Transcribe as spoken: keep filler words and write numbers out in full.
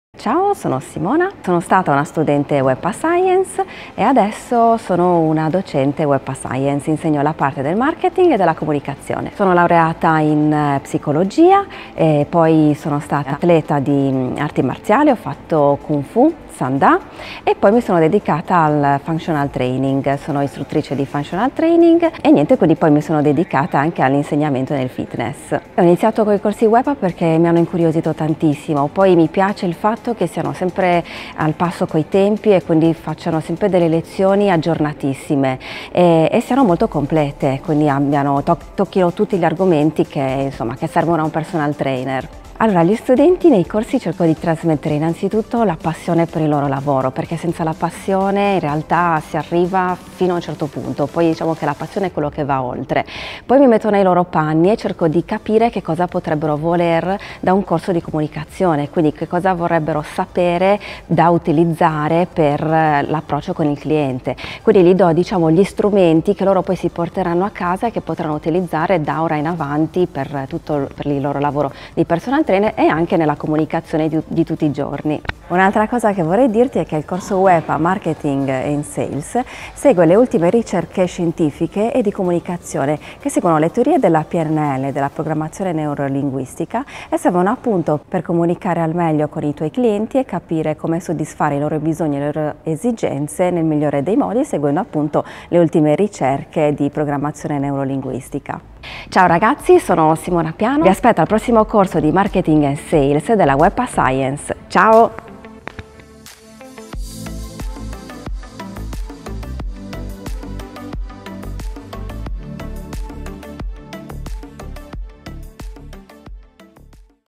Ciao, sono Simona, sono stata una studente Web Science e adesso sono una docente Web Science, insegno la parte del marketing e della comunicazione. Sono laureata in psicologia e poi sono stata atleta di arti marziali, ho fatto Kung Fu, Sanda e poi mi sono dedicata al functional training, sono istruttrice di functional training e niente, quindi poi mi sono dedicata anche all'insegnamento nel fitness. Ho iniziato con i corsi web perché mi hanno incuriosito tantissimo, poi mi piace il fatto che siano sempre al passo coi tempi e quindi facciano sempre delle lezioni aggiornatissime e, e siano molto complete, quindi abbiano, to tocchino tutti gli argomenti che, insomma, che servono a un personal trainer. Allora, agli studenti nei corsi cerco di trasmettere innanzitutto la passione per il loro lavoro, perché senza la passione in realtà si arriva fino a un certo punto, poi diciamo che la passione è quello che va oltre. Poi mi metto nei loro panni e cerco di capire che cosa potrebbero voler da un corso di comunicazione, quindi che cosa vorrebbero sapere da utilizzare per l'approccio con il cliente. Quindi gli do, diciamo, gli strumenti che loro poi si porteranno a casa e che potranno utilizzare da ora in avanti per tutto per il loro lavoro di personal trainer e anche nella comunicazione di, di tutti i giorni. Un'altra cosa che vorrei dirti è che il corso web a Marketing and Sales segue le ultime ricerche scientifiche e di comunicazione che seguono le teorie della P N L, della programmazione neurolinguistica, e servono appunto per comunicare al meglio con i tuoi clienti e capire come soddisfare i loro bisogni e le loro esigenze nel migliore dei modi, seguendo appunto le ultime ricerche di programmazione neurolinguistica. Ciao ragazzi, sono Simona Piano, vi aspetto al prossimo corso di Marketing and Sales della Web Science. Ciao!